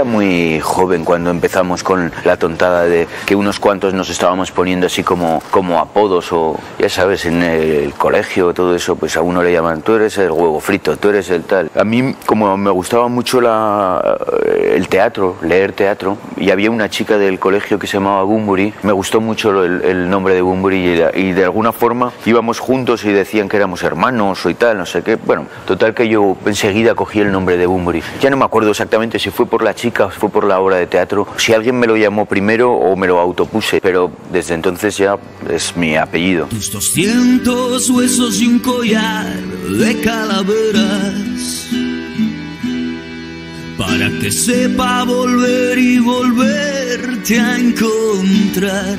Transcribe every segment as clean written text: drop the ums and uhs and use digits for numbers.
muy joven cuando empezamos con la tontada de que unos cuantos nos estábamos poniendo así como apodos, o ya sabes, en el colegio, todo eso, pues a uno le llaman, tú eres el huevo frito, tú eres el tal. A mí, como me gustaba mucho el teatro, leer teatro, y había una chica del colegio que se llamaba Bunbury, me gustó mucho el nombre de Bunbury, y de alguna forma íbamos juntos y decían que éramos hermanos o y tal, no sé qué. Bueno, total que yo enseguida cogí el nombre de Bunbury. Ya no me acuerdo exactamente si fue por la chica o fue por la obra de teatro, si alguien me lo llamó primero o me lo autopuse, pero desde entonces ya es mi apellido. Tus 200 huesos y un collar de calaveras, para que sepa volver y volverte a encontrar.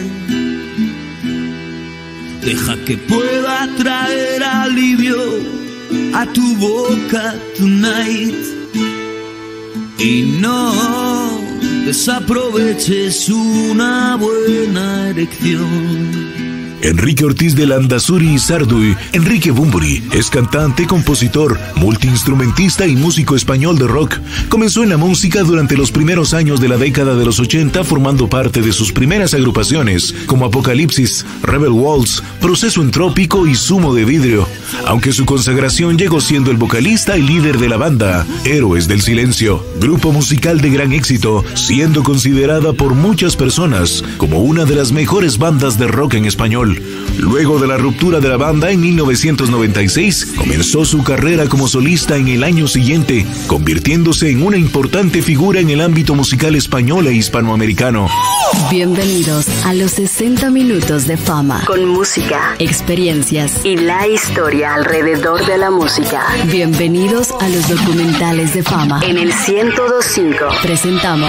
Deja que pueda traer alivio a tu boca tonight, y no desaproveches una buena erección. Enrique Ortiz de Landazuri y Sarduy, Enrique Bunbury, es cantante, compositor, multiinstrumentista y músico español de rock. Comenzó en la música durante los primeros años de la década de los 80, formando parte de sus primeras agrupaciones como Apocalipsis, Rebel Waltz, Proceso Entrópico y Zumo de Vidrio, aunque su consagración llegó siendo el vocalista y líder de la banda Héroes del Silencio, grupo musical de gran éxito, siendo considerada por muchas personas como una de las mejores bandas de rock en español. Luego de la ruptura de la banda en 1996, comenzó su carrera como solista en el año siguiente, convirtiéndose en una importante figura en el ámbito musical español e hispanoamericano. Bienvenidos a los 60 minutos de fama, con música, experiencias y la historia alrededor de la música. Bienvenidos a los documentales de fama. En el 102.5 presentamos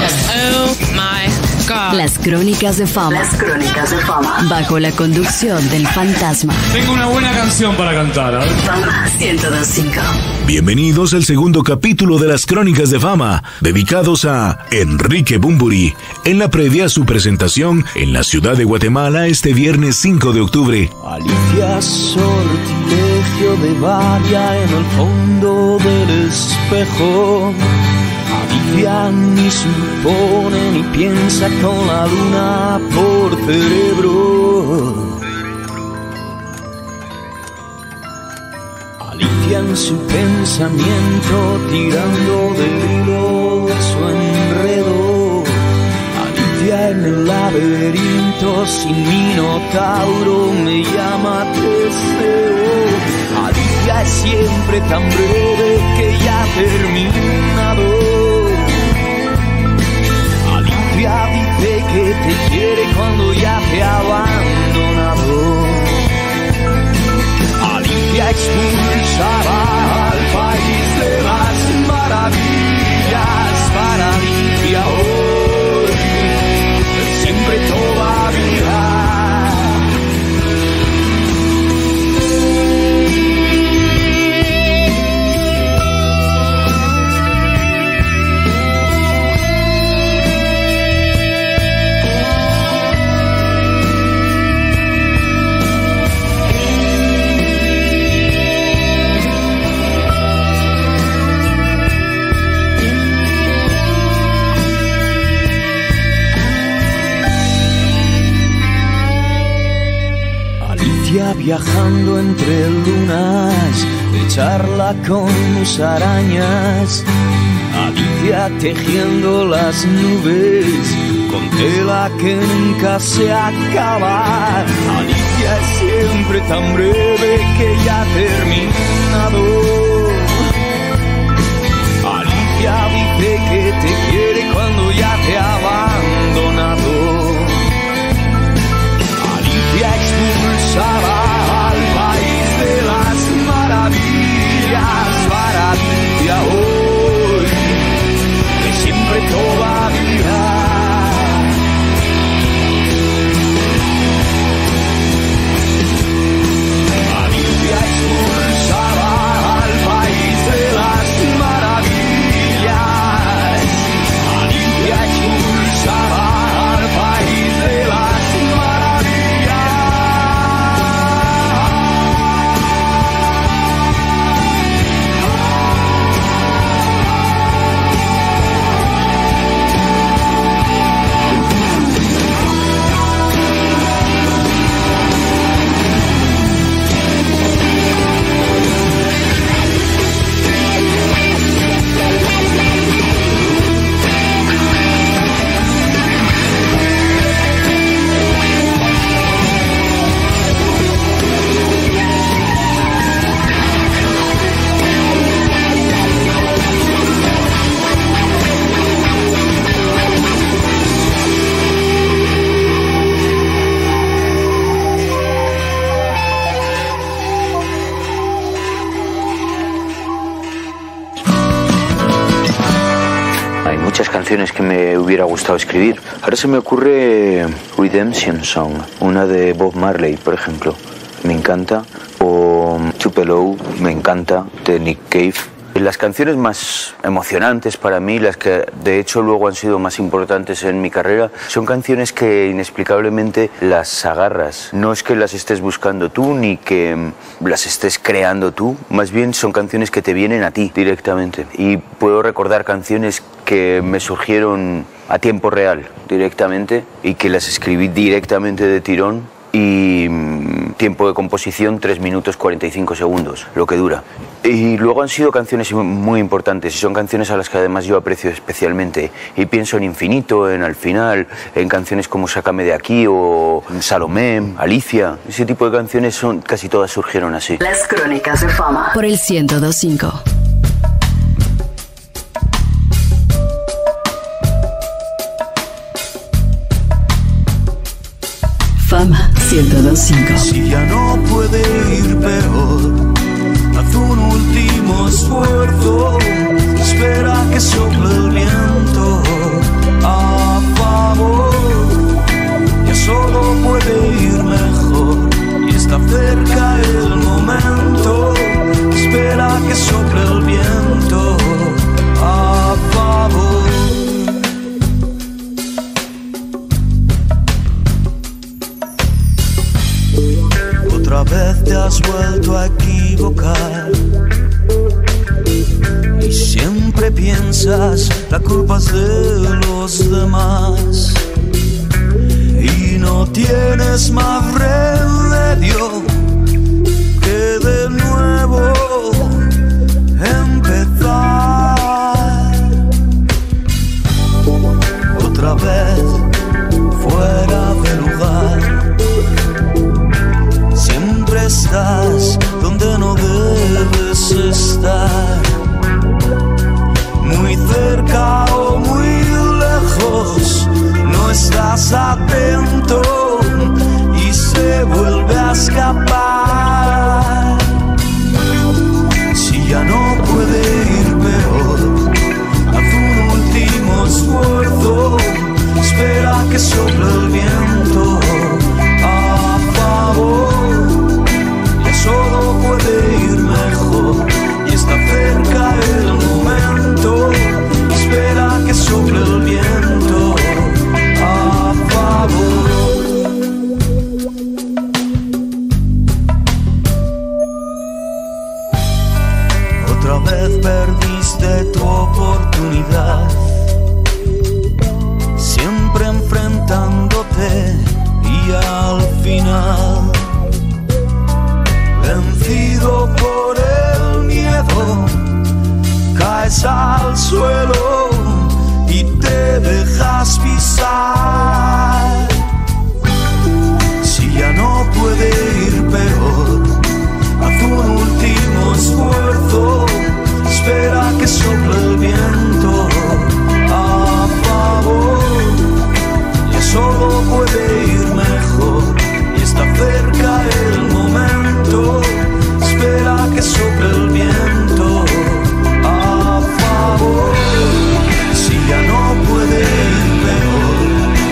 Las Crónicas de Fama. Las Crónicas de Fama. Bajo la conducción del Fantasma. Tengo una buena canción para cantar, ¿eh? Fama 102.5. Bienvenidos al segundo capítulo de Las Crónicas de Fama, dedicados a Enrique Bunbury, en la previa a su presentación en la ciudad de Guatemala este viernes 5 de octubre. Alicia, sortilegio de Varia en el fondo del espejo. Alicia ni supone ni piensa con la luna por cerebro. Alicia en su pensamiento tirando del hilo de su enredo. Alicia en el laberinto sin minotauro me llama Teseo. Alicia es siempre tan breve que ya ha terminado. Alicia dice que te quiere cuando ya te ha abandonado. Alicia expulsará al país de las maravillas. Para Alicia hoy siempre todavía. Viajando entre lunas, de charla con musarañas. Alicia tejiendo las nubes con tela que nunca se acaba. Alicia es siempre tan breve que ya ha terminado. Alicia dice que te quiere cuando ya te ha abandonado. Alicia expulsará al país de las maravillas. Para Alicia hoy que siempre todavía. Alicia expulsará al país de las maravillas. canciones que me hubiera gustado escribir. Ahora se me ocurre Redemption Song, una de Bob Marley, por ejemplo. Me encanta. O Tupelo, me encanta, de Nick Cave. Las canciones más emocionantes para mí, las que de hecho luego han sido más importantes en mi carrera, son canciones que inexplicablemente las agarras. No es que las estés buscando tú ni que las estés creando tú, más bien son canciones que te vienen a ti directamente. Y puedo recordar canciones que me surgieron a tiempo real directamente y que las escribí directamente de tirón. Y tiempo de composición 3 minutos 45 segundos, lo que dura. Y luego han sido canciones muy importantes y son canciones a las que además yo aprecio especialmente. Y pienso en Infinito, en Al Final, en canciones como Sácame de aquí o Salomé, Alicia. Ese tipo de canciones casi todas surgieron así. Las Crónicas de Fama por el 102.5. Fama 102.5. Si ya no puede ir peor, haz un último esfuerzo, espera que sople el viento a favor. Ya solo puede ir mejor y está cerca el momento, espera que sople el viento a favor. Otra vez te has vuelto a equivocar y siempre piensas la culpa es de los demás y no tienes más remedio que de nuevo empezar. Otra vez fuera de lugar, estás donde no debes estar, muy cerca o muy lejos, no estás atento y se vuelve a escapar. Si ya no puede ir peor, haz un último esfuerzo, espera que sople el viento a favor. Solo puede ir mejor y está cerca el momento, espera que sople el viento a favor. Otra vez perdiste tu oportunidad, siempre enfrentándote y al final, vencido por el miedo, caes al suelo y te dejas pisar. Si ya no puede ir peor, haz un último esfuerzo, espera que sople el viento a favor. Ya solo puede ir mejor y está cerca el momento, espera que sople el viento a favor. Si ya no puede ir peor,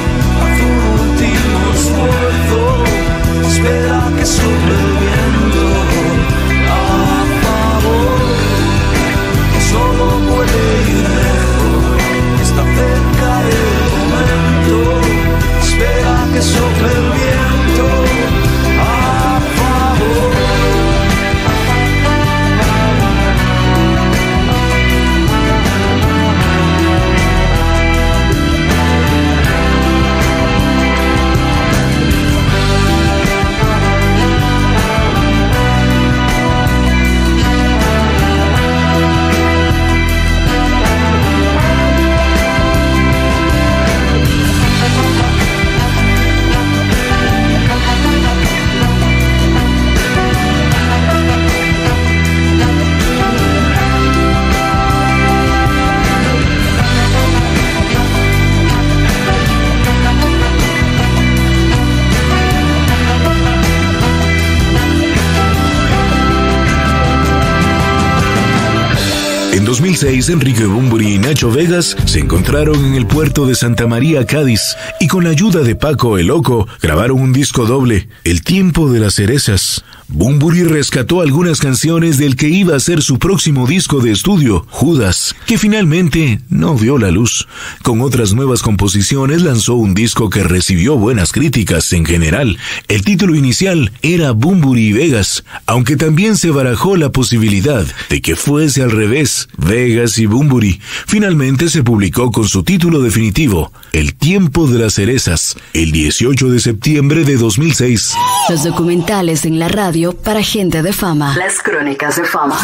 2006, Enrique Bunbury y Nacho Vegas se encontraron en el puerto de Santa María, Cádiz, y con la ayuda de Paco el Loco grabaron un disco doble, El Tiempo de las Cerezas. Bunbury rescató algunas canciones del que iba a ser su próximo disco de estudio, Judas, que finalmente no vio la luz. Con otras nuevas composiciones lanzó un disco que recibió buenas críticas en general. El título inicial era Bunbury y Vegas, aunque también se barajó la posibilidad de que fuese al revés, Vegas y Bunbury. Finalmente se publicó con su título definitivo, El Tiempo de las Cerezas, el 18 de septiembre de 2006. Los documentales en la radio para gente de fama. Las crónicas de fama.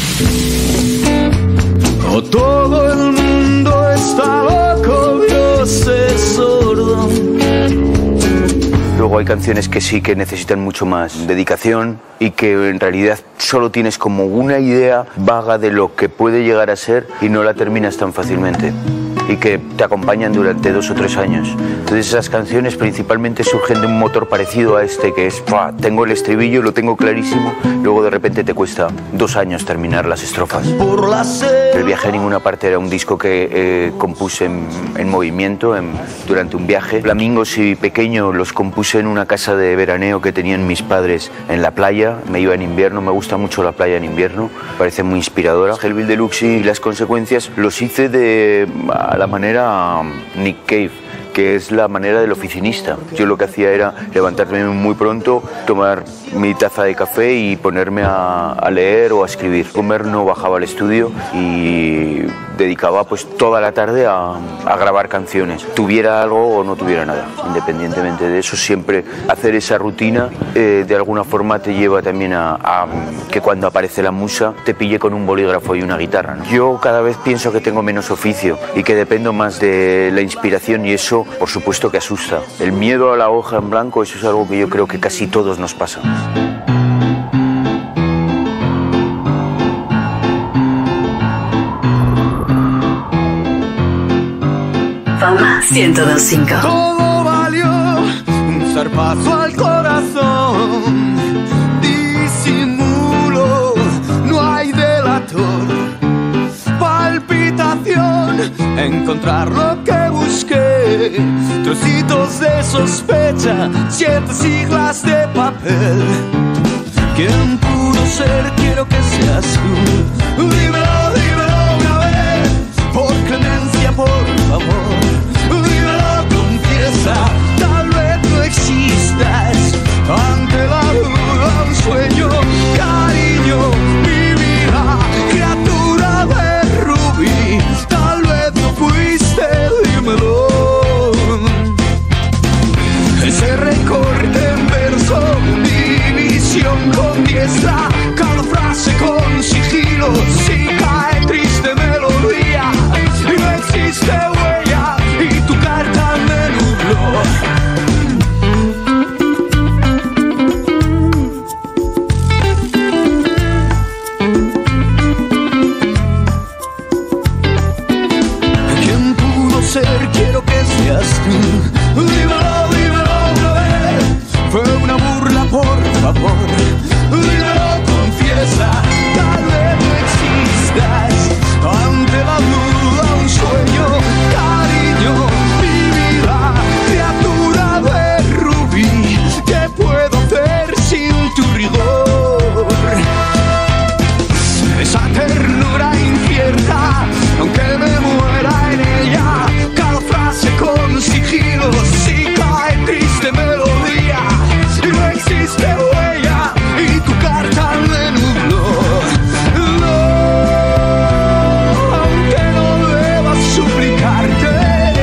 Oh, todo el mundo está loco, Dios es sordo. Luego hay canciones que sí que necesitan mucho más dedicación y que en realidad solo tienes como una idea vaga de lo que puede llegar a ser y no la terminas tan fácilmente, y que te acompañan durante 2 o 3 años. Entonces esas canciones principalmente surgen de un motor parecido a este, que es, tengo el estribillo, lo tengo clarísimo, luego de repente te cuesta 2 años terminar las estrofas. El viaje a ninguna parte era un disco que compuse en movimiento, durante un viaje. Flamingos y Pequeño los compuse en una casa de veraneo que tenían mis padres en la playa. Me iba en invierno, me gusta mucho la playa en invierno, parece muy inspiradora. Hellbilly Deluxe y Las Consecuencias los hice a la manera Nick Cave, que es la manera del oficinista. Yo lo que hacía era levantarme muy pronto, tomar mi taza de café y ponerme a leer o a escribir. Comer no bajaba al estudio y dedicaba pues toda la tarde a grabar canciones, tuviera algo o no tuviera nada. Independientemente de eso, siempre hacer esa rutina de alguna forma te lleva también a que cuando aparece la musa te pille con un bolígrafo y una guitarra, ¿no? Yo cada vez pienso que tengo menos oficio y que dependo más de la inspiración, y eso por supuesto que asusta. El miedo a la hoja en blanco, eso es algo que yo creo que casi todos nos pasa. Fama 102.5. Todo valió un zarpazo al corazón. Disimulo, no hay delator. Palpitación, encontrar lo que busqué. Trocitos de sospecha, 7 siglas de papel. ¿Quién pudo ser? Quiero que seas tú. Dímelo, dímelo una vez, por clemencia, por favor. Dímelo, confiesa, tal vez no existas. Ante la duda, un sueño, cariño, mi vida, criatura de rubí. Tal vez no fuiste, dímelo. Ese recorte en verso, división con diestra, cada frase con sigilo, si cae triste melodía, y no existe huella, y tu carta me nubló. ¿Quién pudo ser? Quiero que seas tú. Dímelo, dímelo una vez. Fue una burla, por favor. Dímelo, confiesa. Tal vez no existas. Ante la duda, un sueño, cariño, mi vida, criatura de rubí. ¿Qué puedo hacer sin tu rigor? Esa ternura incierta, aunque me muera en ella, cada frase con sigilo, si cae triste melodía, y no existe huella, y tu carta me nubló. No, aunque no deba suplicarte,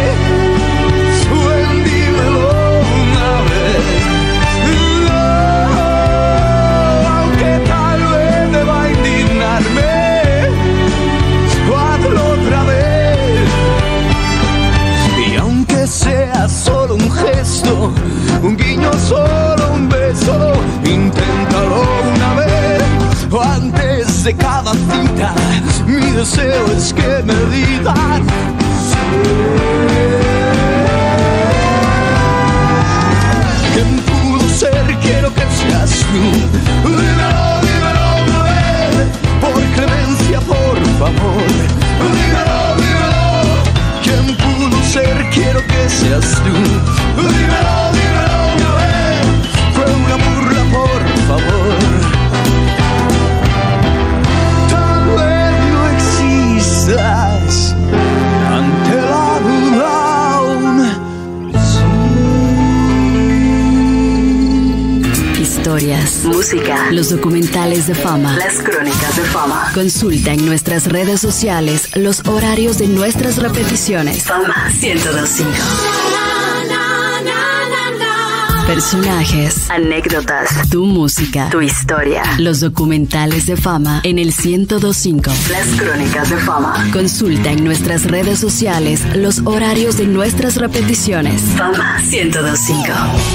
ven, dímelo una vez. No, aunque tal vez deba indignarme, hazlo otra vez. Y aunque sea solo un gesto, un guiño, solo un beso, inténtalo una vez. O antes de cada cita, mi deseo es que me digas. ¿Quién pudo ser? Quiero que seas tú. Dímelo, dímelo una vez, por clemencia, por favor. seas tú. Dímelo, dímelo una vez, fue una burla, por favor. Tal vez no existas ante la duda aún. Historias, música, los documentales de fama, las crónicas de fama. Consulta en nuestras redes sociales los horarios de nuestras repeticiones. Fama 102.5. Personajes, anécdotas, tu música, tu historia. Los documentales de fama en el 102.5. Las crónicas de fama. Consulta en nuestras redes sociales los horarios de nuestras repeticiones. Fama 102.5.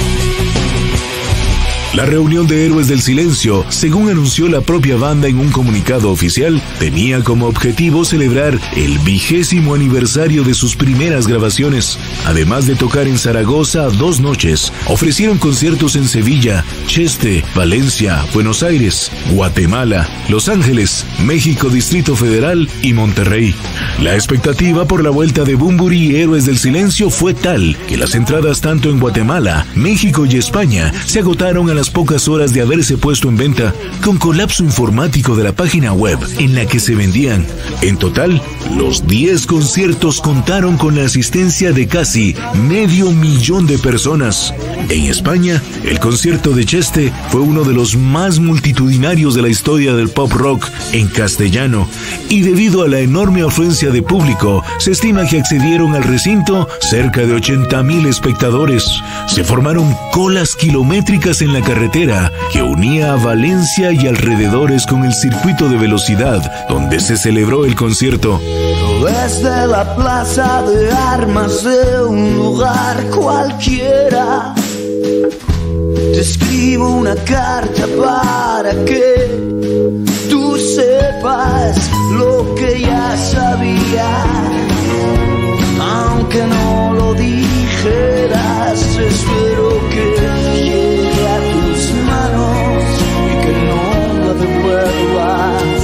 La reunión de Héroes del Silencio, según anunció la propia banda en un comunicado oficial, tenía como objetivo celebrar el 20º aniversario de sus primeras grabaciones. Además de tocar en Zaragoza 2 noches, ofrecieron conciertos en Sevilla, Cheste, Valencia, Buenos Aires, Guatemala, Los Ángeles, México Distrito Federal y Monterrey. La expectativa por la vuelta de Bunbury y Héroes del Silencio fue tal que las entradas tanto en Guatemala, México y España se agotaron a las pocas horas de haberse puesto en venta, con colapso informático de la página web en la que se vendían. En total, los 10 conciertos contaron con la asistencia de casi 500,000 de personas. En España, el concierto de Cheste fue uno de los más multitudinarios de la historia del pop rock en castellano, y debido a la enorme afluencia de público, se estima que accedieron al recinto cerca de 80,000 espectadores. Se formaron colas kilométricas en la carretera que unía a Valencia y alrededores con el circuito de velocidad donde se celebró el concierto. Desde la plaza de armas de un lugar cualquiera, te escribo una carta para que tú sepas lo que ya sabía. Aunque no lo dijeras, espero que llegue a tus manos y que no la devuelvas.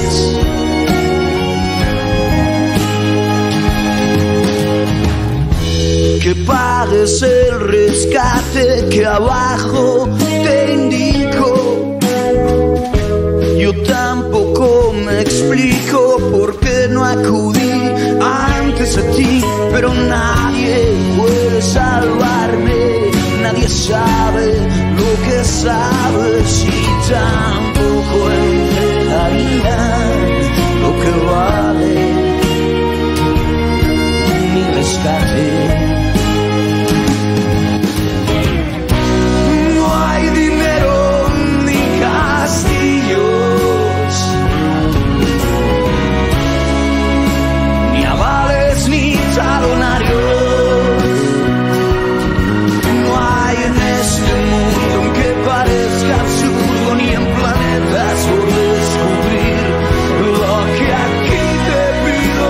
Que pagues el rescate que abajo te indico. Yo tampoco me explico por qué no acudí antes a ti, pero nadie puede salvarme, nadie sabe lo que sabes y tampoco entregaría lo que vale mi rescate. No hay dinero ni castillos, ni avales ni talonarios. No hay en este mundo, aunque parezca absurdo, ni en planetas por descubrir lo que aquí te pido.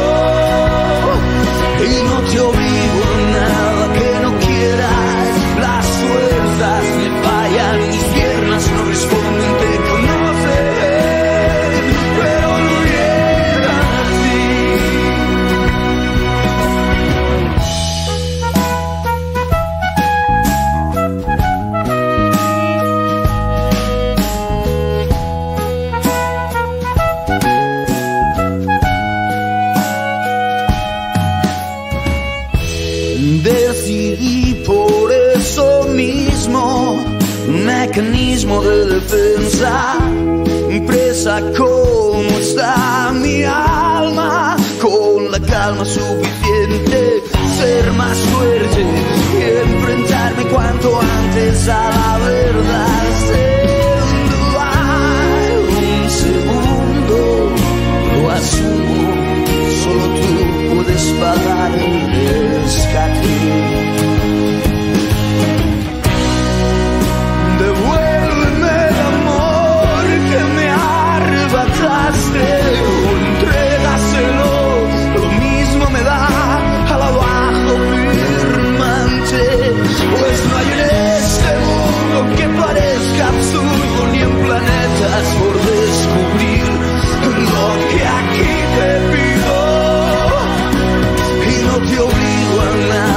Y no te obligo a nada que no quieras. Las fuerzas me fallan, mis piernas no responden, te conocen, pero no llegan a ti. Decidí por eso mismo un mecanismo de defensa, presa como está mi alma, con la calma suficiente, ser más fuerte y enfrentarme cuanto antes a la verdad. Sin dudar un segundo, lo asumo, solo tú puedes pagar el rescate. Devuélveme el amor que me arrebataste, o entrégaselo, lo mismo me da al abajo firmante. Pues no hay en este mundo que parezca absurdo, ni en planetas por descubrir lo que aquí te pido. Y no te obligo a nada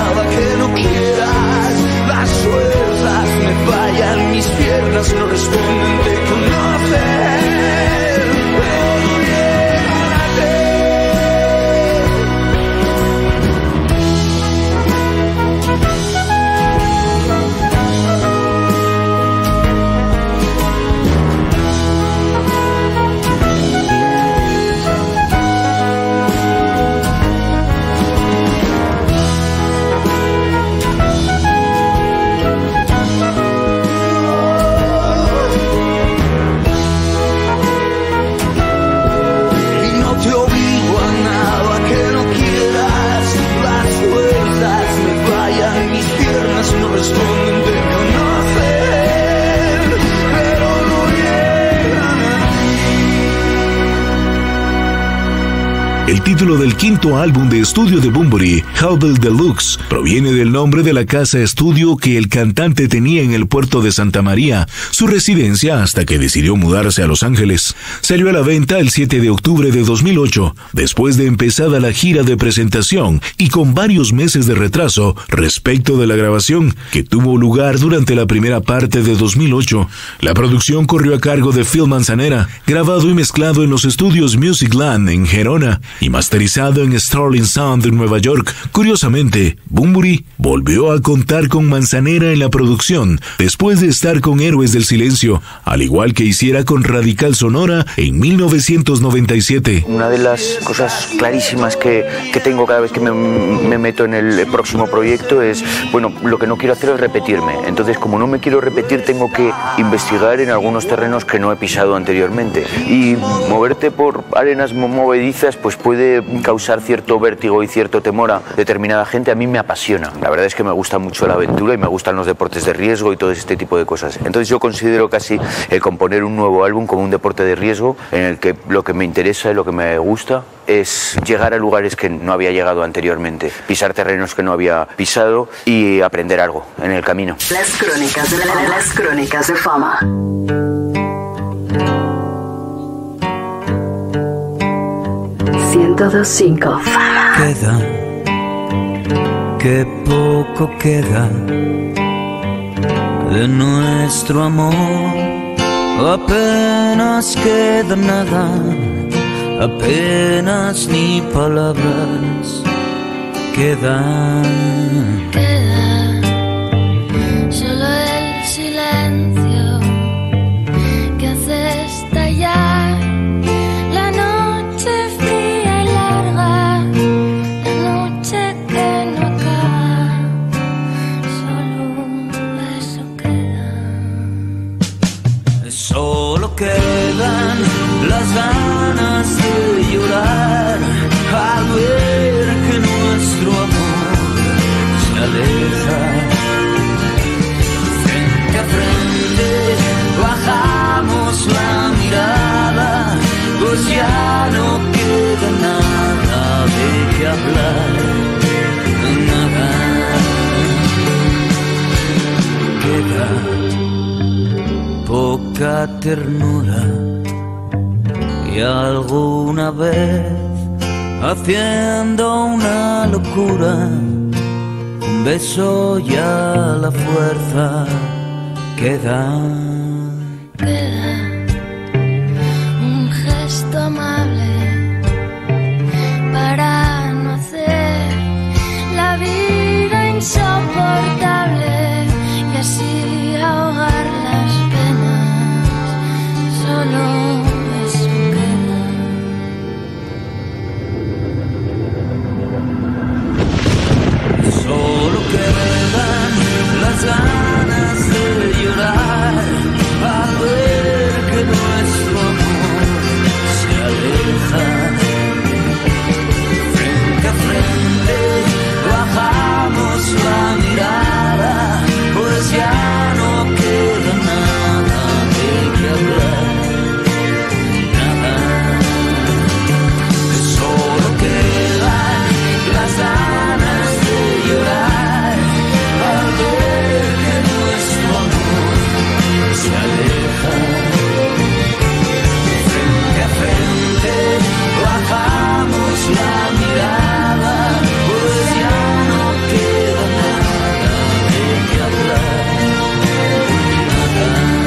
título del quinto álbum de estudio de Bunbury, Hubble Deluxe, proviene del nombre de la casa estudio que el cantante tenía en el puerto de Santa María, su residencia hasta que decidió mudarse a Los Ángeles. Salió a la venta el 7 de octubre de 2008, después de empezada la gira de presentación y con varios meses de retraso respecto de la grabación, que tuvo lugar durante la primera parte de 2008. La producción corrió a cargo de Phil Manzanera, grabado y mezclado en los estudios Musicland en Gerona y masterizado en Sterling Sound en Nueva York. Curiosamente, Bunbury volvió a contar con Manzanera en la producción después de estar con Héroes del Silencio, al igual que hiciera con Radical Sonora en 1997. Una de las cosas clarísimas que tengo cada vez que me meto en el próximo proyecto es, bueno, lo que no quiero hacer es repetirme. Entonces, como no me quiero repetir, tengo que investigar en algunos terrenos que no he pisado anteriormente. Y moverte por arenas movedizas pues puede causar cierto vértigo y cierto temor a determinada gente. A mí me apasiona. La verdad es que me gusta mucho la aventura y me gustan los deportes de riesgo y todo este tipo de cosas. Entonces yo considero casi el componer un nuevo álbum como un deporte de riesgo en el que lo que me interesa y lo que me gusta es llegar a lugares que no había llegado anteriormente, pisar terrenos que no había pisado y aprender algo en el camino. Las crónicas de fama. .5 Fama. Queda, que poco queda de nuestro amor, apenas queda nada, apenas ni palabras quedan. Queda solo el silencio que hace estallar la noche fría y larga, la noche que no acaba, solo eso queda. Solo quedan las ganas de llorar al ver que nuestro amor se aleja. Frente a frente bajamos la mirada, pues ya no queda nada de qué hablar, nada. Queda poca ternura y alguna vez haciendo una locura, un beso ya la fuerza queda. Queda un gesto amable para no hacer la vida insoportable y así ahogar las penas. Solo eso queda. Solo quedan las ganas de llorar al ver que nuestro amor se aleja. Frente a frente bajamos la mirada, pues ya no queda nada de qué hablar, nada. Solo quedan las ganas de llorar al ver que nuestro amor se aleja. Frente a frente bajamos la mirada, pues ya no queda nada de qué hablar, nada.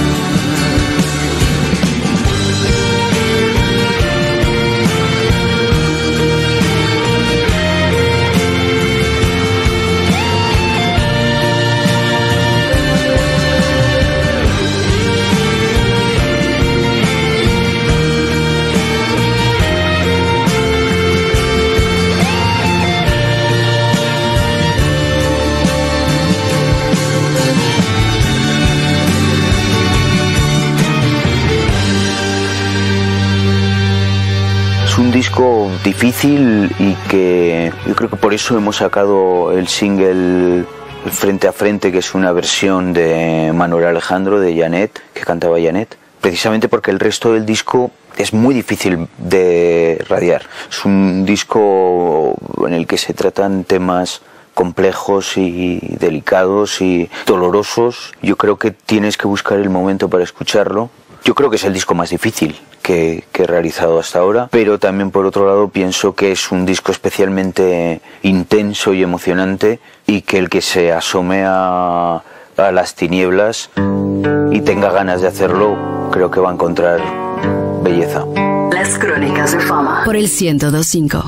Es un disco difícil y que yo creo que por eso hemos sacado el single Frente a Frente, que es una versión de Manuel Alejandro, de Janet, que cantaba Janet, precisamente porque el resto del disco es muy difícil de radiar. Es un disco en el que se tratan temas complejos y delicados y dolorosos. Yo creo que tienes que buscar el momento para escucharlo. Yo creo que es el disco más difícil que he realizado hasta ahora, pero también por otro lado pienso que es un disco especialmente intenso y emocionante, y que el que se asome a las tinieblas y tenga ganas de hacerlo, creo que va a encontrar belleza. Las Crónicas de Fama por el 102.5.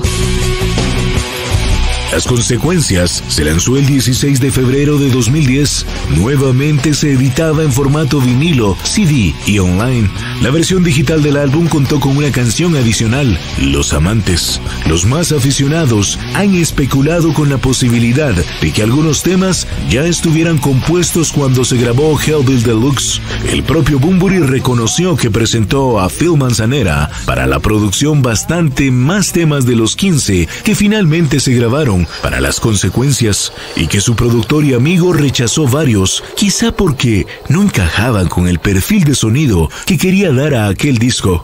Las Consecuencias se lanzó el 16 de febrero de 2010. Nuevamente se editaba en formato vinilo, CD y online. La versión digital del álbum contó con una canción adicional, Los Amantes. Los más aficionados han especulado con la posibilidad de que algunos temas ya estuvieran compuestos cuando se grabó Hellbilly Deluxe. El propio Bunbury reconoció que presentó a Phil Manzanera para la producción bastante más temas de los 15 que finalmente se grabaron para Las Consecuencias, y que su productor y amigo rechazó varios, quizá porque no encajaban con el perfil de sonido que quería dar a aquel disco.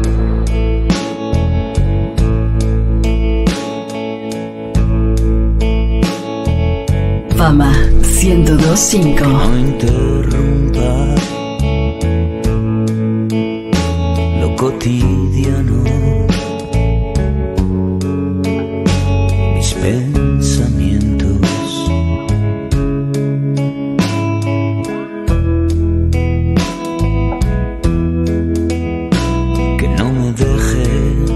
Fama 102.5. No interrumpa lo cotidiano, mis pensamientos. Que no me deje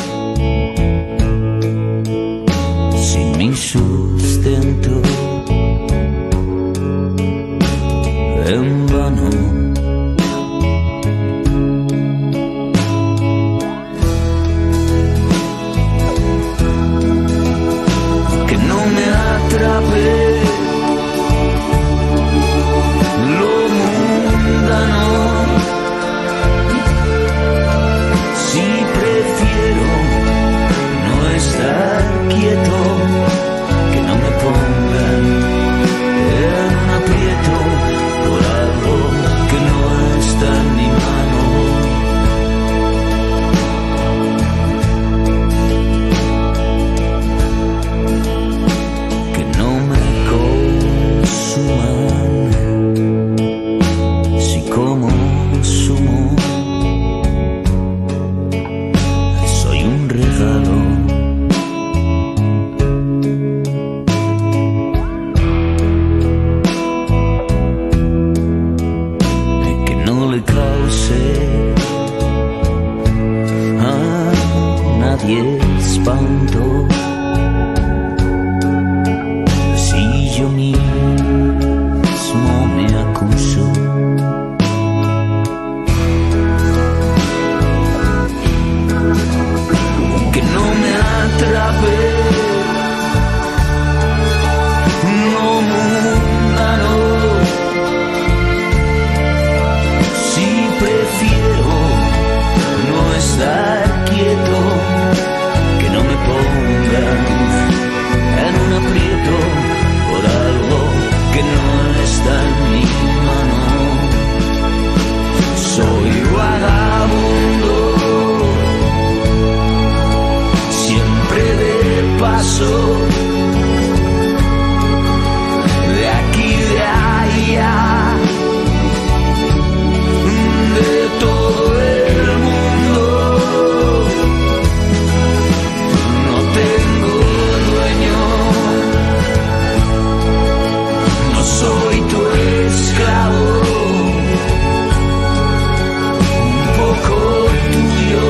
sin mi sustento en vano. Que no me atrape lo mundano, si prefiero no estar quieto. Que no me pongan en un aprieto por algo que no está en mi mano. Que no me consuman si como sumo. Soy un regalo. Espanto si yo mismo me acuso. Que no me atrape no mundano, si prefiero no estar quieto. Que no me pongan en un aprieto por algo que no está en mi mano. Soy vagabundo, siempre de paso, de aquí, de allá, de todo el mundo. Soy tu esclavo, un poco tuyo,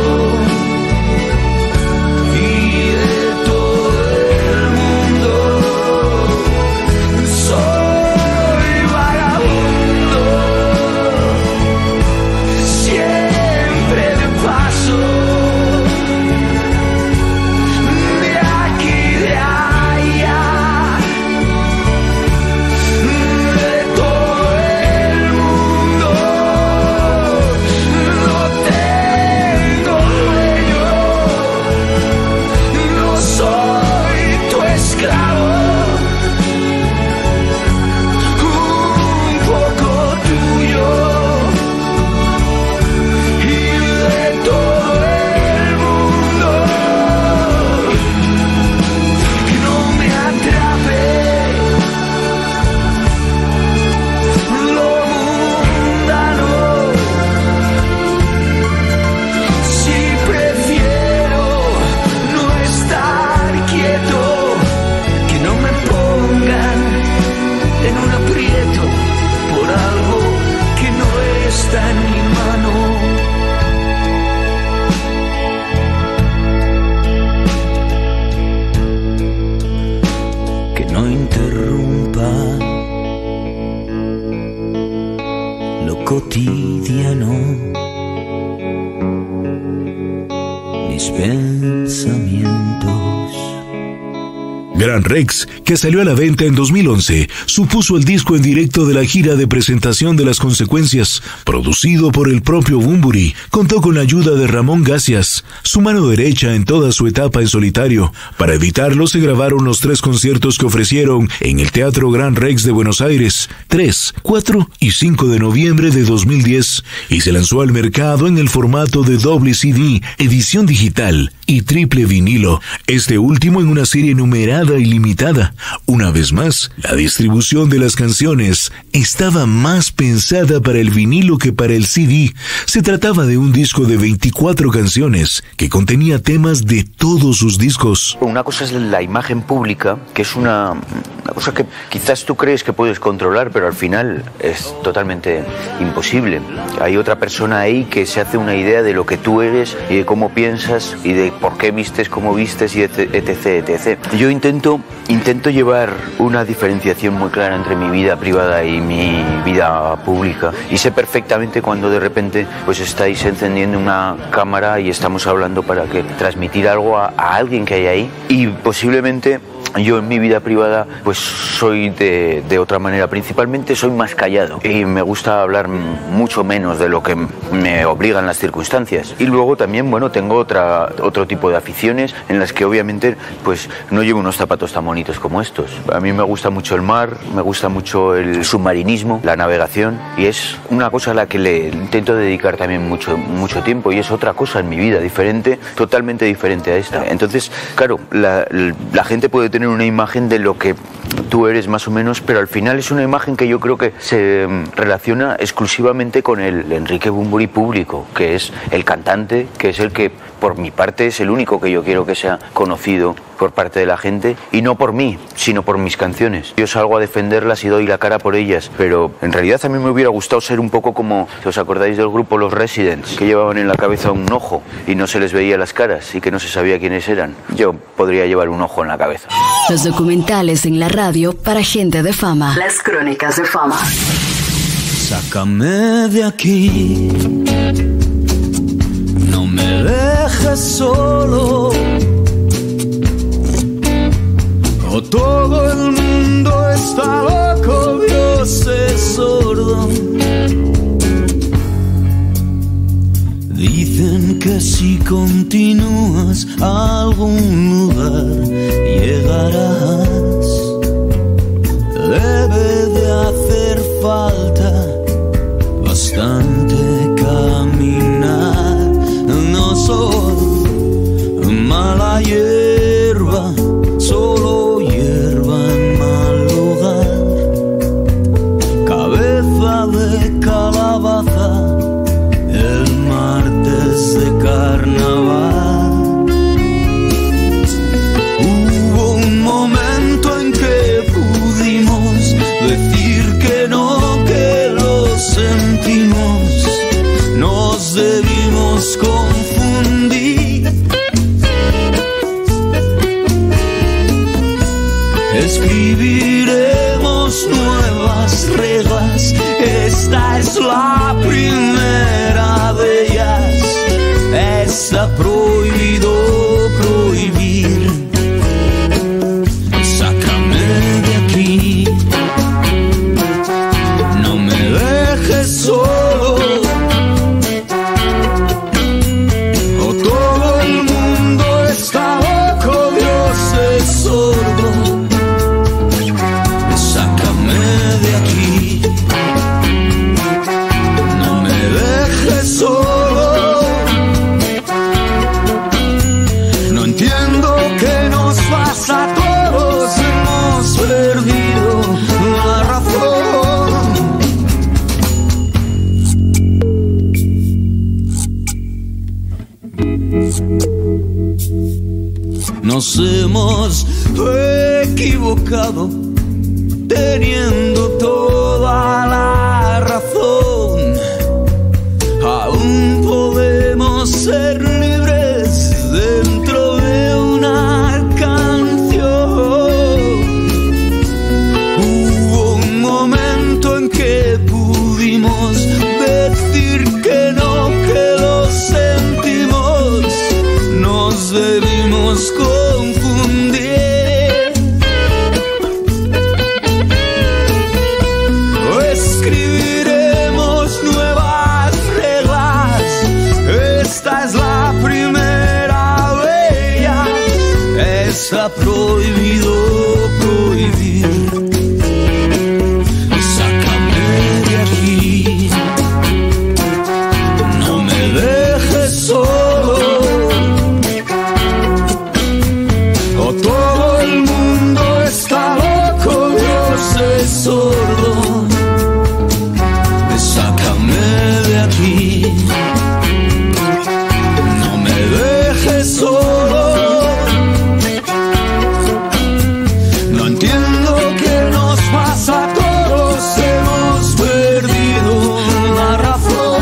y de todo el mundo. Solo cotidiano, mis pensamientos. Gran Rex, que salió a la venta en 2011, supuso el disco en directo de la gira de presentación de Las Consecuencias, producido por el propio Bunbury. Contó con la ayuda de Ramón Gacias, su mano derecha en toda su etapa en solitario. Para editarlo se grabaron los 3 conciertos que ofrecieron en el Teatro Gran Rex de Buenos Aires, 3, 4 y 5 de noviembre de 2010, y se lanzó al mercado en el formato de doble CD, edición digital y triple vinilo, este último en una serie numerada y limitada. Una vez más, la distribución de las canciones estaba más pensada para el vinilo que para el CD. Se trataba de un disco de 24 canciones que contenía temas de todos sus discos. Una cosa es la imagen pública, que es una cosa que quizás tú crees que puedes controlar, pero al final es totalmente imposible. Hay otra persona ahí que se hace una idea de lo que tú eres y de cómo piensas y de por qué vistes como vistes y etc. Yo intento llevar una diferenciación muy clara entre mi vida privada y mi vida pública, y sé perfectamente cuando de repente pues estáis encendiendo una cámara y estamos hablando para que transmitir algo a alguien que hay ahí, y posiblemente yo en mi vida privada pues soy de otra manera. Principalmente soy más callado y me gusta hablar mucho menos de lo que me obligan las circunstancias. Y luego también, bueno, tengo otro tipo de aficiones en las que obviamente pues no llevo unos zapatos tan bonitos como estos. A mí me gusta mucho el mar, me gusta mucho el submarinismo, la navegación, y es una cosa a la que le intento dedicar también mucho tiempo, y es otra cosa en mi vida diferente, totalmente diferente a esta. Entonces, claro, la gente puede tener una imagen de lo que tú eres más o menos, pero al final es una imagen que yo creo que se relaciona exclusivamente con el Enrique Bunbury público, que es el cantante, que es el que por mi parte es el único que yo quiero que sea conocido por parte de la gente, y no por mí, sino por mis canciones. Yo salgo a defenderlas y doy la cara por ellas, pero en realidad a mí me hubiera gustado ser un poco como, si os acordáis del grupo Los Residents, que llevaban en la cabeza un ojo y no se les veía las caras y que no se sabía quiénes eran. Yo podría llevar un ojo en la cabeza. Los documentales en la radio para gente de fama. Las Crónicas de Fama. Sácame de aquí, no me dejes solo, o todo el mundo está loco, Dios es sordo. Dicen que si continúas a algún lugar llegarás. Debe de hacer falta bastante caminar. No soy mala hierba, solo hierba en mal lugar. Cabeza de calabaza el martes de carnaval. Hubo un momento en que pudimos decir que no, que lo sentimos, nos debimos confundir. Escribiremos nuevas reglas, esta es la primera de ellas. Está prohibido prohibir. Sácame de aquí, no me dejes solo, o todo el mundo está loco, Dios es sordo. Sácame de aquí, no me dejes solo. No entiendo qué nos pasa a todos, hemos perdido la razón. Nos hemos equivocado, teniendo toda la razón. Aún podemos ser libres dentro de una canción. Hubo un momento en que pudimos sordo. Sácame de aquí, no me dejes solo. No entiendo qué nos pasa a todos, hemos perdido la razón.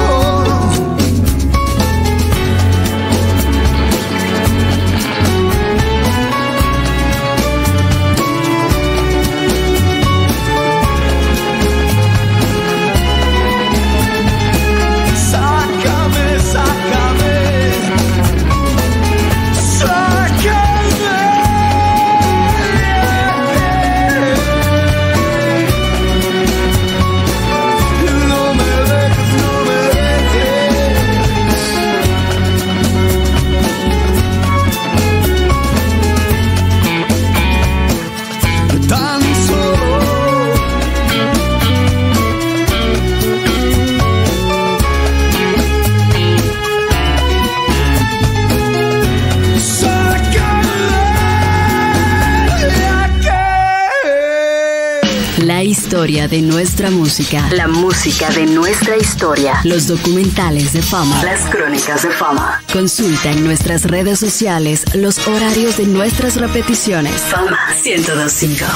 La historia de nuestra música, la música de nuestra historia, los documentales de fama, las crónicas de fama. Consulta en nuestras redes sociales los horarios de nuestras repeticiones. Fama 102.5.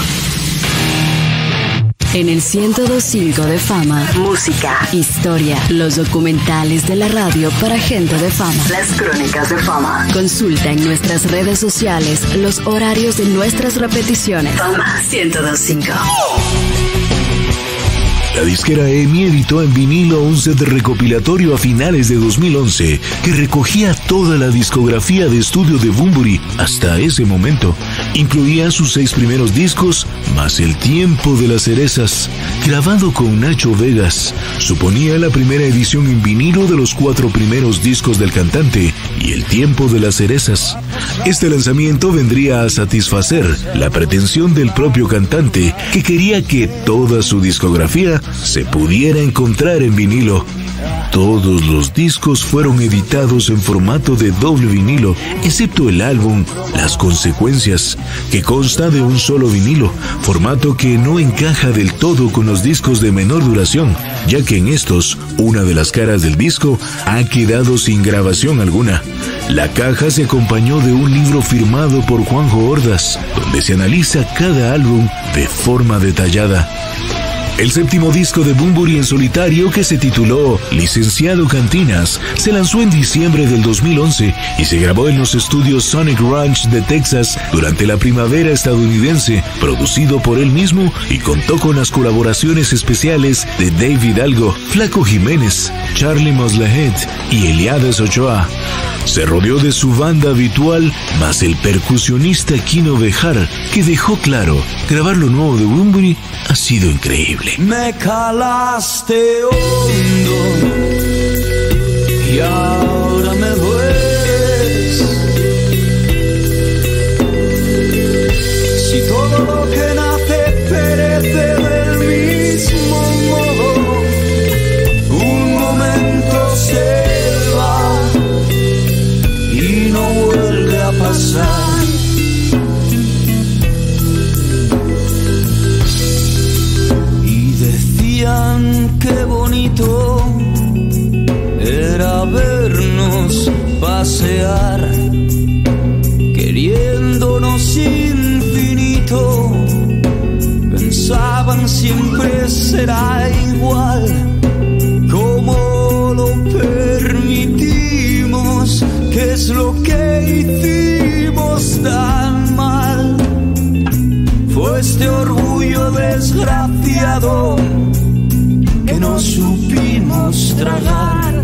En el 102.5 de Fama, música, historia, los documentales de la radio para gente de fama, las crónicas de fama. Consulta en nuestras redes sociales los horarios de nuestras repeticiones. Fama 102.5. La disquera EMI editó en vinilo un set recopilatorio a finales de 2011 que recogía toda la discografía de estudio de Bunbury hasta ese momento. Incluía sus 6 primeros discos, más El tiempo de las cerezas, grabado con Nacho Vegas. Suponía la primera edición en vinilo de los 4 primeros discos del cantante y El tiempo de las cerezas. Este lanzamiento vendría a satisfacer la pretensión del propio cantante, que quería que toda su discografía se pudiera encontrar en vinilo. Todos los discos fueron editados en formato de doble vinilo, excepto el álbum Las Consecuencias, que consta de un solo vinilo, formato que no encaja del todo con los discos de menor duración, ya que en estos, una de las caras del disco ha quedado sin grabación alguna. La caja se acompañó de un libro firmado por Juanjo Ordaz, donde se analiza cada álbum de forma detallada. El 7º disco de Bunbury en solitario, que se tituló Licenciado Cantinas, se lanzó en diciembre del 2011 y se grabó en los estudios Sonic Ranch de Texas durante la primavera estadounidense, producido por él mismo, y contó con las colaboraciones especiales de Dave Hidalgo, Flaco Jiménez, Charlie Moslahed y Eliades Ochoa. Se rodeó de su banda habitual, más el percusionista Kino Bejar, que dejó claro, grabar lo nuevo de Bunbury ha sido increíble. Me calaste hondo y ahora me dueles. Si todo lo que nace perece del mismo modo, un momento se va y no vuelve a pasar. Qué bonito era vernos pasear, queriéndonos infinito. Pensaban siempre será igual, como lo permitimos, qué es lo que hicimos tan mal. Fue este orgullo desgraciado que no supimos tragar.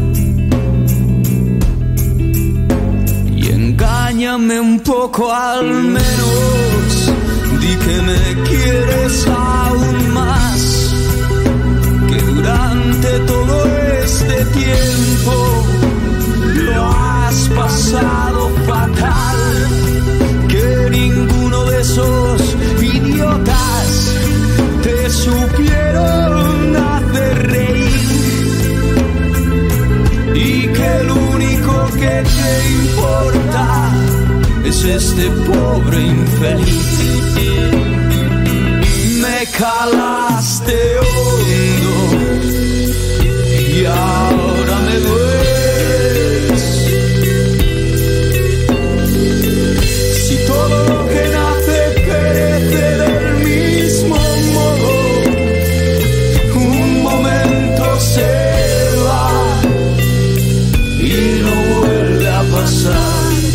Y engáñame un poco al menos, di que me quieres aún más, que durante todo este tiempo lo has pasado fatal, que ninguno de esos idiotas te supieron hacer reír, y que lo único que te importa es este pobre infeliz. Me Me calaste hondo y ahora me dueles. Si todo lo que nace perece del mismo modo, un momento se va y no vuelve a pasar.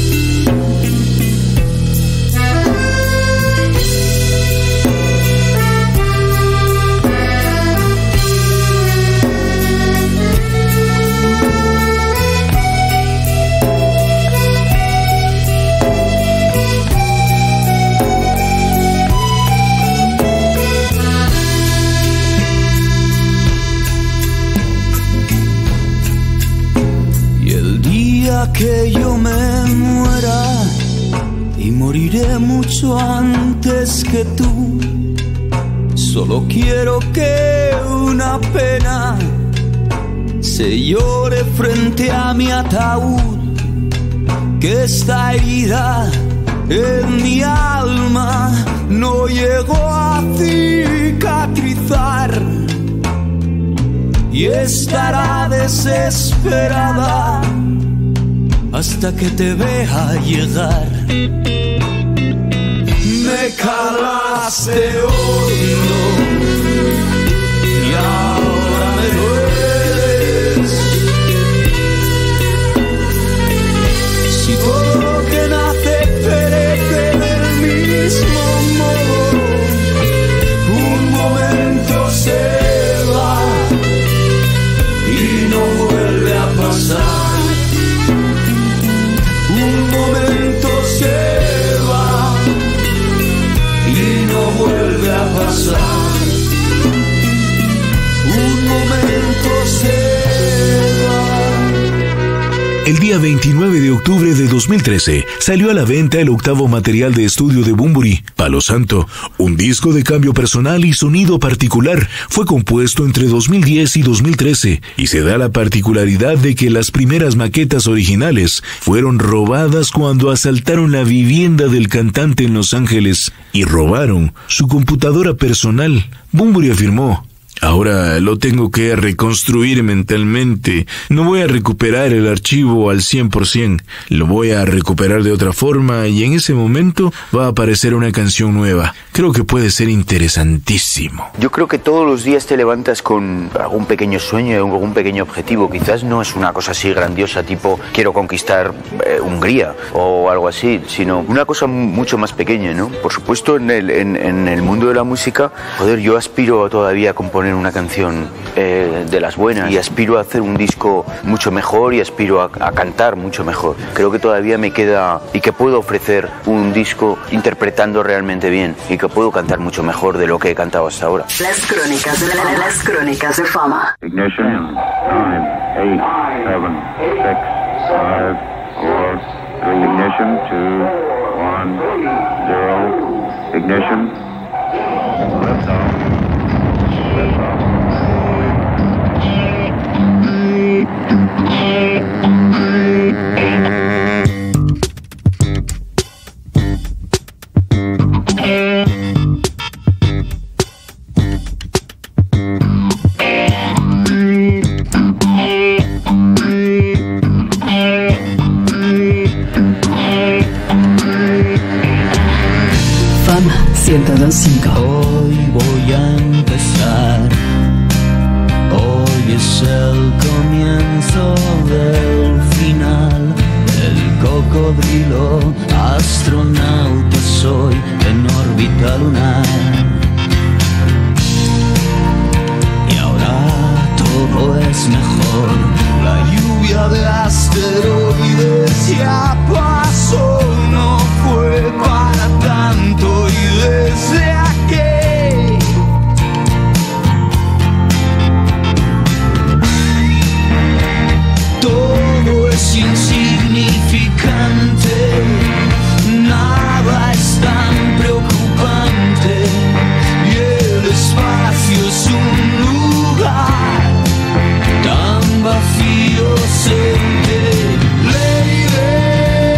Que yo me muera y moriré mucho antes que tú. Solo quiero que una pena se llore frente a mi ataúd, que esta herida en mi alma no llegó a cicatrizar y estará desesperada hasta que te vea llegar. Me calaste hondo y ahora me dueles. Si todo lo que nace perece del mismo modo, un momento se va y no vuelve a pasar. Un momento se va y no vuelve a pasar. Un momento se va. El día 29 de octubre de 2013 salió a la venta el octavo material de estudio de Bunbury, Palo Santo, un disco de cambio personal y sonido particular. Fue compuesto entre 2010 y 2013 y se da la particularidad de que las primeras maquetas originales fueron robadas cuando asaltaron la vivienda del cantante en Los Ángeles y robaron su computadora personal. Bunbury afirmó: ahora lo tengo que reconstruir mentalmente. No voy a recuperar el archivo al 100%. Lo voy a recuperar de otra forma y en ese momento va a aparecer una canción nueva. Creo que puede ser interesantísimo. Yo creo que todos los días te levantas con algún pequeño sueño, algún pequeño objetivo. Quizás no es una cosa así grandiosa, tipo quiero conquistar Hungría o algo así, sino una cosa mucho más pequeña, ¿no? Por supuesto, en el mundo de la música, joder, yo aspiro todavía a componer una canción de las buenas y aspiro a hacer un disco mucho mejor y aspiro a cantar mucho mejor. Creo que todavía me queda y que puedo ofrecer un disco interpretando realmente bien y que puedo cantar mucho mejor de lo que he cantado hasta ahora. Las crónicas de fama. Ignition, 9, 8, 7, 6, 5, 4, 3, ignition, 2, 1, 0, ignition, lift off. Fama 102.5. Hoy voy a empezar. Hoy es el comienzo del final. El cocodrilo astronauta soy en órbita lunar. Y ahora todo es mejor. La lluvia de asteroides ya pasó. No fue para tanto y desde aquí todo es insignificante, nada es tan preocupante y el espacio es un lugar tan vacío, sé que Lady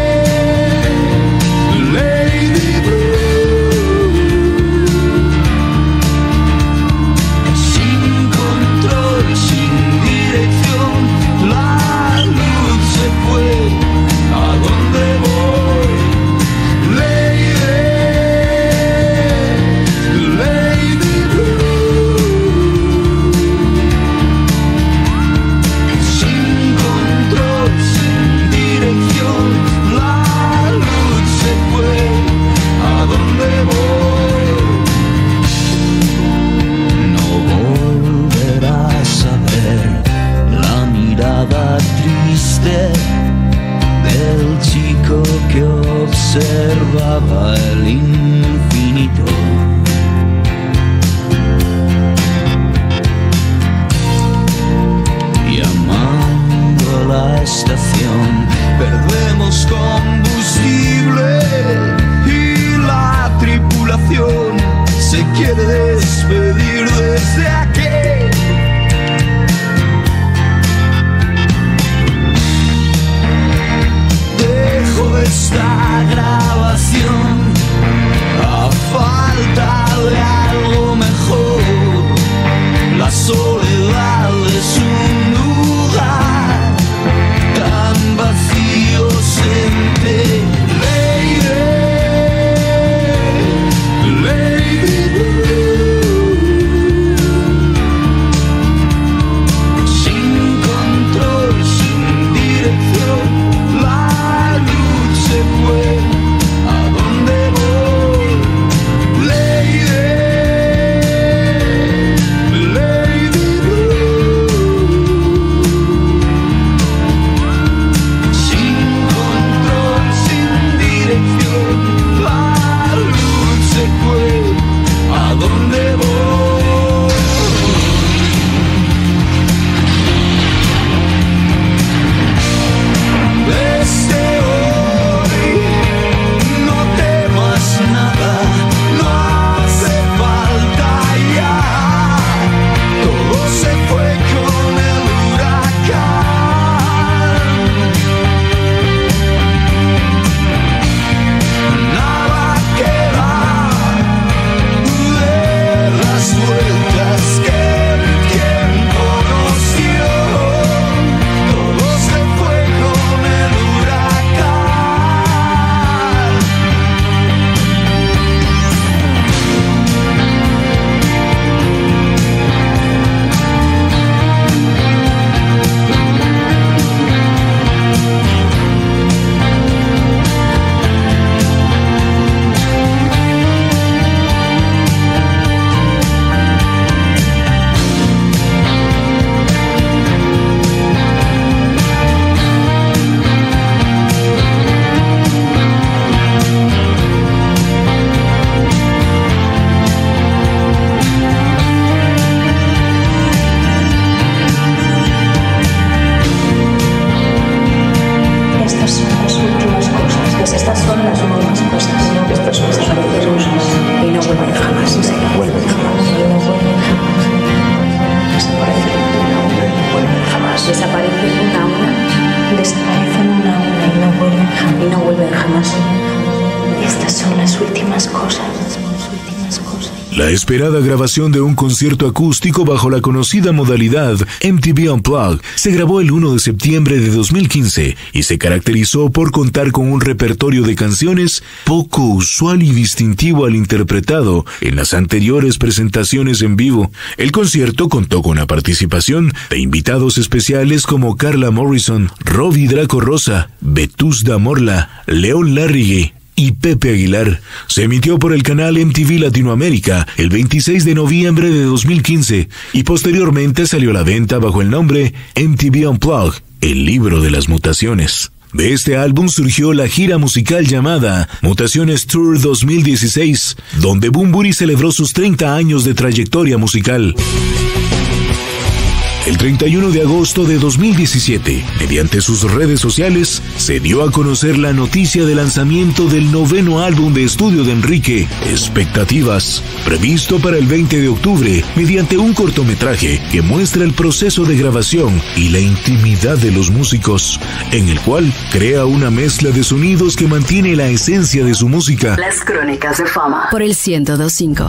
volver jamás. Estas son las últimas cosas. La esperada grabación de un concierto acústico bajo la conocida modalidad MTV Unplugged se grabó el 1 de septiembre de 2015 y se caracterizó por contar con un repertorio de canciones poco usual y distintivo al interpretado en las anteriores presentaciones en vivo. El concierto contó con la participación de invitados especiales como Carla Morrison, Robbie Draco Rosa, Vetusta Morla, León Larrigue y Pepe Aguilar. Se emitió por el canal MTV Latinoamérica el 26 de noviembre de 2015 y posteriormente salió a la venta bajo el nombre MTV Unplugged, el libro de las mutaciones. De este álbum surgió la gira musical llamada Mutaciones Tour 2016, donde Bunbury celebró sus 30 años de trayectoria musical. El 31 de agosto de 2017, mediante sus redes sociales, se dio a conocer la noticia de lanzamiento del 9º álbum de estudio de Enrique, Expectativas, previsto para el 20 de octubre, mediante un cortometraje que muestra el proceso de grabación y la intimidad de los músicos, en el cual crea una mezcla de sonidos que mantiene la esencia de su música. Las Crónicas de Fama por el 102.5.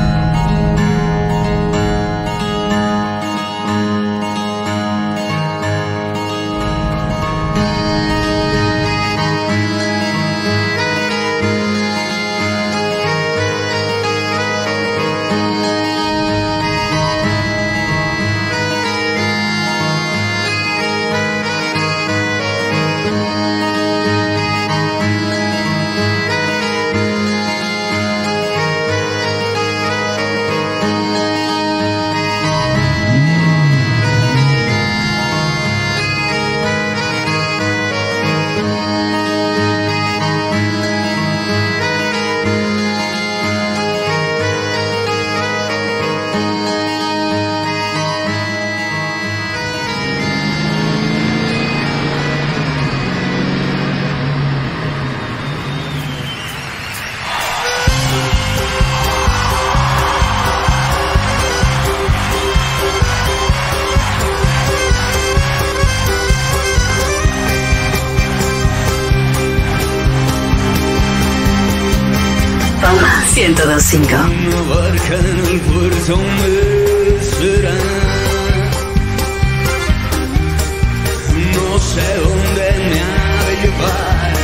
Fama 102.5. Una barca en el puerto me espera. No sé dónde me ha de llevar.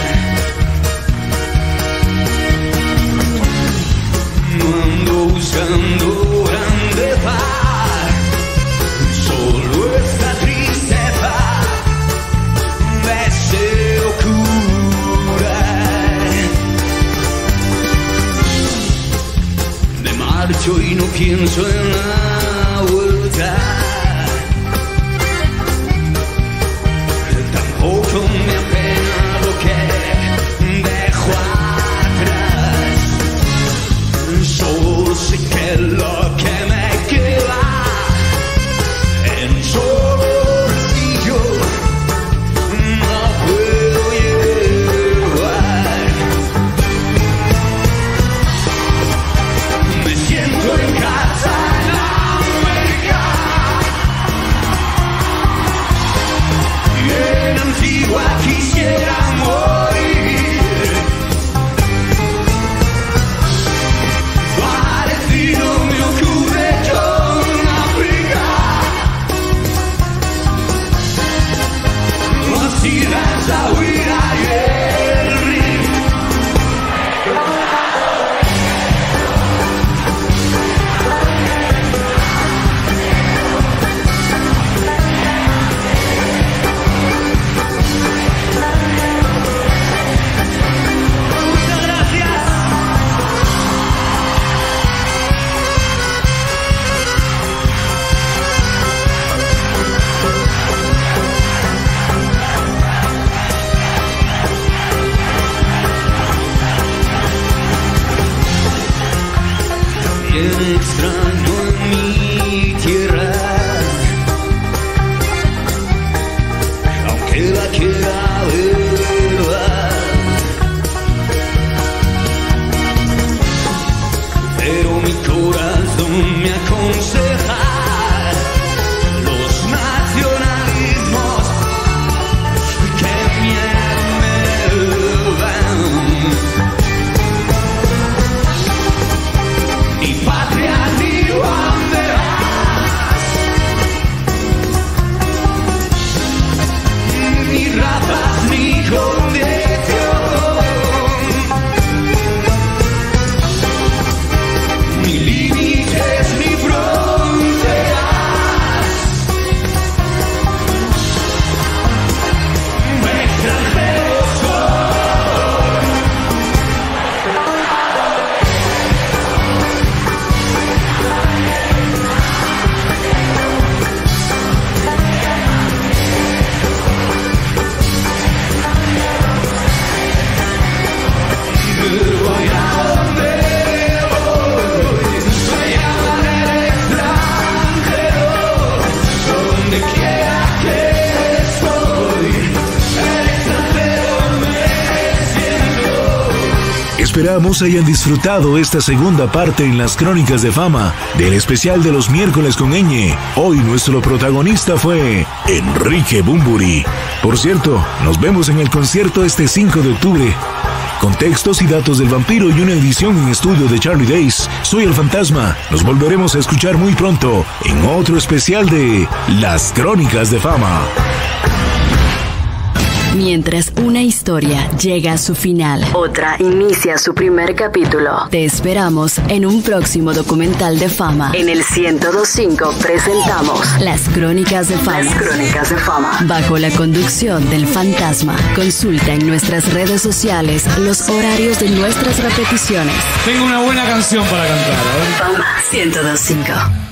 No ando buscando grandeza, solo esta tristeza. Deseo marcho y no pienso en la vuelta. Tampoco me apena lo que dejo atrás. Solo sé que lo que me queda en solo bolsillo no puedo llevar. Me siento en casa en América y en Antigua quisiera morir. Parecido me ocurre con África. Así la huida y el río. Muchas gracias. Bien extraño en mi tierra, aunque la quiera verdad, pero mi corazón me aconseja los nacionalismos que miedo me dan. Esperamos hayan disfrutado esta segunda parte en las Crónicas de Fama del especial de los miércoles con Ñ. Hoy nuestro protagonista fue Enrique Bunbury. Por cierto, nos vemos en el concierto este 5 de octubre. Con textos y datos del vampiro y una edición en estudio de Charlie Days, soy el Fantasma. Nos volveremos a escuchar muy pronto en otro especial de Las Crónicas de Fama. Mientras una historia llega a su final, otra inicia su primer capítulo. Te esperamos en un próximo documental de Fama. En el 102.5 presentamos Las Crónicas de Fama. Las Crónicas de Fama. Bajo la conducción del Fantasma. Consulta en nuestras redes sociales los horarios de nuestras repeticiones. Tengo una buena canción para cantar, ¿eh? Fama 102.5.